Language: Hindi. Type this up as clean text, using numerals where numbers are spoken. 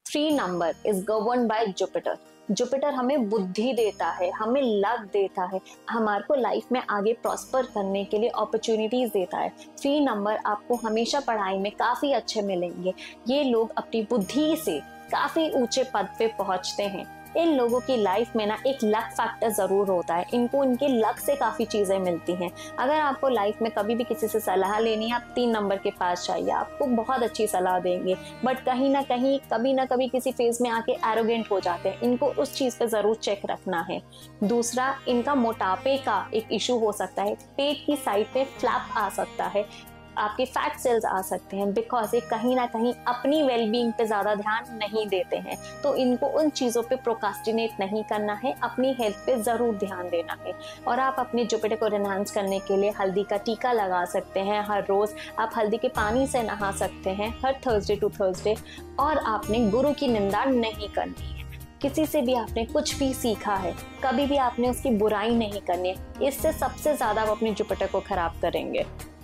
3 number is govern by Jupiter. Jupiter हमें बुद्धि देता है, हमें लक देता है, हमारे को लाइफ में आगे प्रॉस्पर करने के लिए अपॉर्चुनिटीज देता है। 3 नंबर आपको हमेशा पढ़ाई में काफी अच्छे मिलेंगे। ये लोग अपनी बुद्धि से काफी ऊंचे पद पे पहुंचते हैं। इन लोगों की लाइफ में ना एक लक फैक्टर जरूर होता है, इनको इनके लक से काफी चीजें मिलती हैं। अगर आपको लाइफ में कभी भी किसी से सलाह लेनी है, आप 3 नंबर के पास जाइए, आपको बहुत अच्छी सलाह देंगे। बट कहीं ना कहीं कभी ना कभी किसी फेज में आके एरोगेंट हो जाते हैं, इनको उस चीज पे जरूर चेक रखना है। दूसरा, इनका मोटापे का एक इशू हो सकता है, पेट की साइड पे फ्लैप आ सकता है, आपके फैट सेल्स आ सकते हैं, बिकॉज ये कहीं ना कहीं अपनी वेलबींग पे ज्यादा ध्यान नहीं देते हैं। तो इनको उन चीजों पे प्रोकास्टिनेट नहीं करना है, अपनी हेल्थ पे जरूर ध्यान देना है। और आप अपने जुपिटर को एनहांस करने के लिए हल्दी का टीका लगा सकते हैं हर रोज। आप हल्दी के पानी से नहा सकते हैं हर थर्सडे टू थर्सडे। और आपने गुरु की निंदा नहीं करनी है। किसी से भी आपने कुछ भी सीखा है, कभी भी आपने उसकी बुराई नहीं करनी है। इससे सबसे ज्यादा आप अपने जुपिटर को खराब करेंगे।